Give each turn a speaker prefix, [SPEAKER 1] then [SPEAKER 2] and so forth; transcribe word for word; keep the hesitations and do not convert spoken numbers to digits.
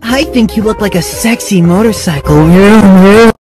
[SPEAKER 1] I think you look like a sexy motorcycle.